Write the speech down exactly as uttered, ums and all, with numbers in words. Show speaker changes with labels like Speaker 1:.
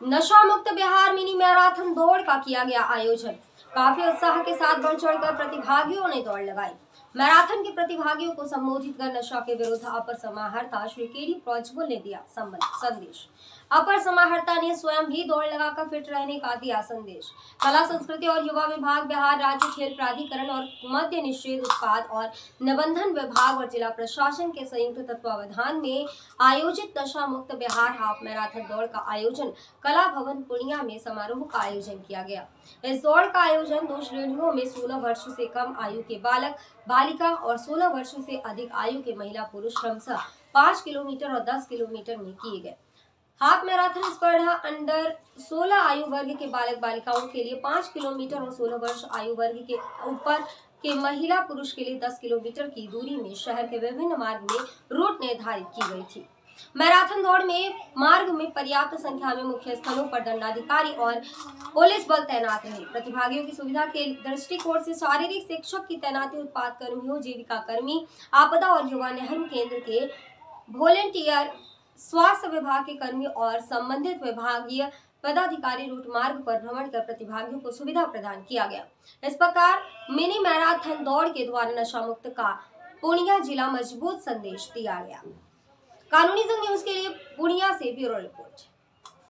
Speaker 1: नशा मुक्त Bihar mini marathon दौड़ का किया गया आयोजन। काफी उत्साह के साथ बढ़ चढ़कर प्रतिभागियों ने दौड़ लगाई। मैराथन के प्रतिभागियों को संबोधित कर नशा के विरुद्ध अपर समाहर्ता श्री के डी प्रज्वल ने दिया संदेश। अपर समाहर्ता ने स्वयं भी दौड़ लगाकर फिट रहने का दिया संदेश। कला संस्कृति और युवा विभाग, बिहार राज्य खेल प्राधिकरण और मद्य निषेध उत्पाद और निबंधन विभाग और जिला प्रशासन के संयुक्त तत्वावधान में आयोजित नशा मुक्त बिहार हाफ मैराथन दौड़ का आयोजन कला भवन पूर्णिया में समारोह का आयोजन किया गया। इस दौड़ का आयोजन दो श्रेणियों में सोलह वर्ष से कम आयु के बालक बालिका और सोलह वर्ष से अधिक आयु के महिला पुरुष क्रमशः पाँच किलोमीटर और दस किलोमीटर में किए गए। हाफ मैराथन स्पर्धा अंडर सोलह आयु वर्ग के बालक बालिकाओं के लिए पाँच किलोमीटर और सोलह वर्ष आयु वर्ग के ऊपर के महिला पुरुष के लिए दस किलोमीटर की दूरी में शहर के विभिन्न मार्ग में रूट निर्धारित की गई थी। मैराथन दौड़ में मार्ग में पर्याप्त संख्या में मुख्य स्थलों पर दंडाधिकारी और पुलिस बल तैनात रहे। प्रतिभागियों की सुविधा के दृष्टिकोण से शारीरिक शिक्षक की तैनाती, उत्पाद कर्मियों, जीविका कर्मी, आपदा और युवा नेहरू केंद्र के वॉलेंटियर, स्वास्थ्य विभाग के कर्मी और संबंधित विभागीय पदाधिकारी रूट मार्ग पर भ्रमण कर प्रतिभागियों को सुविधा प्रदान किया गया। इस प्रकार मिनी मैराथन दौड़ के द्वारा नशा मुक्त का पूर्णिया जिला मजबूत संदेश दिया गया। कानूनी जंग न्यूज के लिए पूर्णिया से ब्यूरो रिपोर्ट।